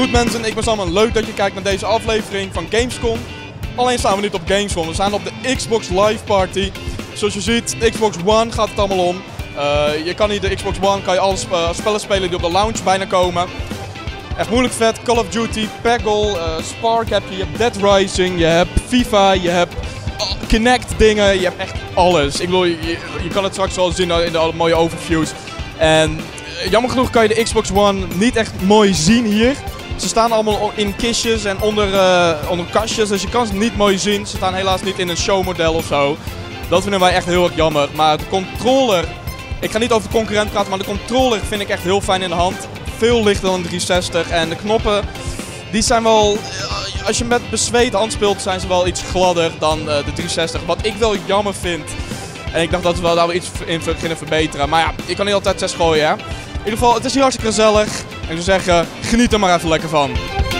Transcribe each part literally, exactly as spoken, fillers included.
Goed mensen, ik ben Sam. Leuk dat je kijkt naar deze aflevering van Gamescom. Alleen staan we niet op Gamescom, we staan op de Xbox Live Party. Zoals je ziet, Xbox One gaat het allemaal om. Uh, je kan hier de Xbox One, kan je alle sp uh, spellen spelen die op de launch bijna komen. Echt moeilijk vet, Call of Duty, Peggle, uh, Spark heb je, je hebt Dead Rising, je hebt FIFA, je hebt uh, Kinect dingen, je hebt echt alles. Ik bedoel, je, je kan het straks wel zien in de mooie overviews. En jammer genoeg kan je de Xbox One niet echt mooi zien hier. Ze staan allemaal in kistjes en onder, uh, onder kastjes, dus je kan ze niet mooi zien. Ze staan helaas niet in een showmodel of zo. Dat vinden wij echt heel erg jammer. Maar de controller, ik ga niet over de concurrent praten, maar de controller vind ik echt heel fijn in de hand. Veel lichter dan de driehonderdzestig en de knoppen, die zijn wel, als je met bezweet hand speelt, zijn ze wel iets gladder dan uh, de driehonderdzestig. Wat ik wel jammer vind. En ik dacht dat we wel daar iets in kunnen verbeteren. Maar ja, je kan niet altijd zes gooien, hè. In ieder geval, het is hier hartstikke gezellig. En ik zou zeggen, geniet er maar even lekker van.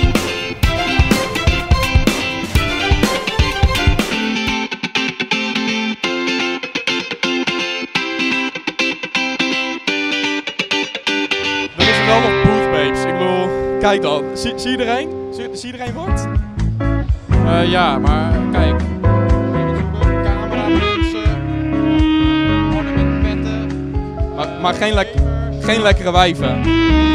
Er is wel nog booth babes. Ik bedoel, kijk dan. Zie, zie je er een? Zie, zie je er een wordt? Uh, ja, maar kijk. Camera mensen. Maar, maar geen, le geen lekkere wijven.